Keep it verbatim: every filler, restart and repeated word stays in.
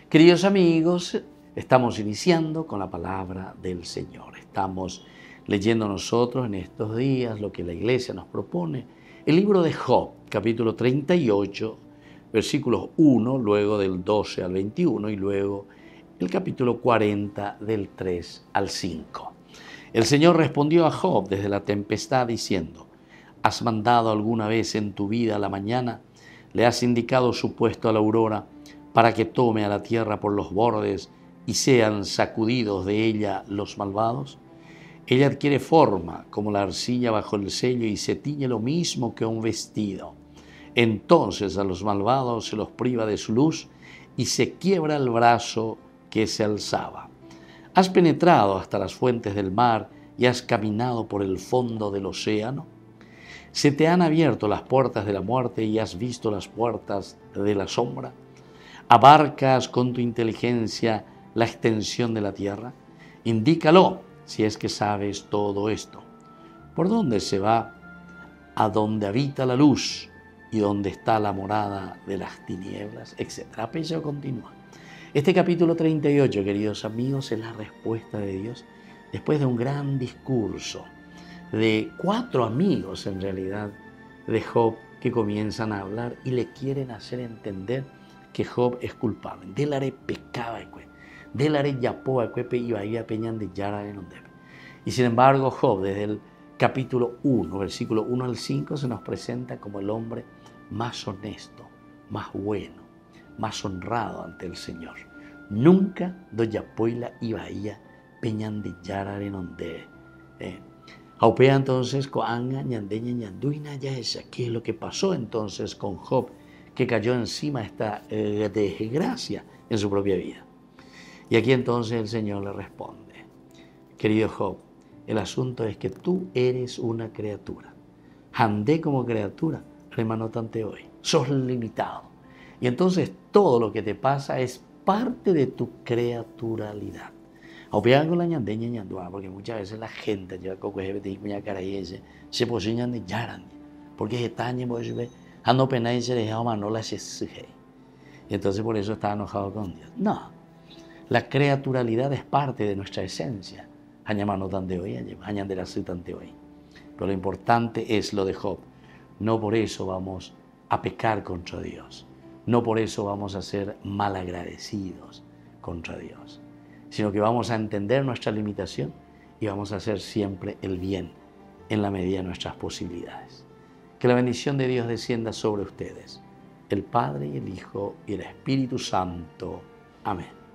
Queridos amigos, estamos iniciando con la palabra del Señor. Estamos leyendo nosotros en estos días lo que la iglesia nos propone. El libro de Job, capítulo treinta y ocho, versículos uno, luego del doce al veintiuno y luego el capítulo cuarenta del tres al cinco. El Señor respondió a Job desde la tempestad diciendo: ¿Has mandado alguna vez en tu vida a la mañana? ¿Le has indicado su puesto a la aurora para que tome a la tierra por los bordes y sean sacudidos de ella los malvados? Ella adquiere forma como la arcilla bajo el sello y se tiñe lo mismo que un vestido. Entonces a los malvados se los priva de su luz y se quiebra el brazo que se alzaba. ¿Has penetrado hasta las fuentes del mar y has caminado por el fondo del océano? ¿Se te han abierto las puertas de la muerte y has visto las puertas de la sombra? ¿Abarcas con tu inteligencia la extensión de la tierra? Indícalo, si es que sabes todo esto. ¿Por dónde se va? A donde habita la luz y donde está la morada de las tinieblas, etcétera. Pero continúa. Este capítulo treinta y ocho, queridos amigos, es la respuesta de Dios después de un gran discurso de cuatro amigos, en realidad, de Job, que comienzan a hablar y le quieren hacer entender que Job es culpable. Delare pecaba, delare yapó a cuepe y bahía peñan de yara en ondepe. Y sin embargo, Job, desde el capítulo uno, versículo uno al cinco, se nos presenta como el hombre más honesto, más bueno, más honrado ante el Señor. Nunca do yapoila y bahía peñan de yara en ondepe. Eh, Aupea entonces coanga ñandeña ñanduina ya esa. ¿Qué es lo que pasó entonces con Job, que cayó encima esta eh, desgracia en su propia vida? Y aquí entonces el Señor le responde: querido Job, el asunto es que tú eres una criatura. Andé como criatura, remanotante hoy. Sos limitado. Y entonces todo lo que te pasa es parte de tu creaturalidad. Con la ñandeña ñandua, porque muchas veces la gente ya coco se posicionan de yaran, porque se tañe pues ve, ando pena y se deja manola se suje. Y entonces por eso está enojado con Dios. No, la creaturalidad es parte de nuestra esencia. Añamano tante hoy, añan de la tante hoy. Pero lo importante es lo de Job. No por eso vamos a pecar contra Dios. No por eso vamos a ser malagradecidos contra Dios, sino que vamos a entender nuestra limitación y vamos a hacer siempre el bien en la medida de nuestras posibilidades. Que la bendición de Dios descienda sobre ustedes, el Padre y el Hijo y el Espíritu Santo. Amén.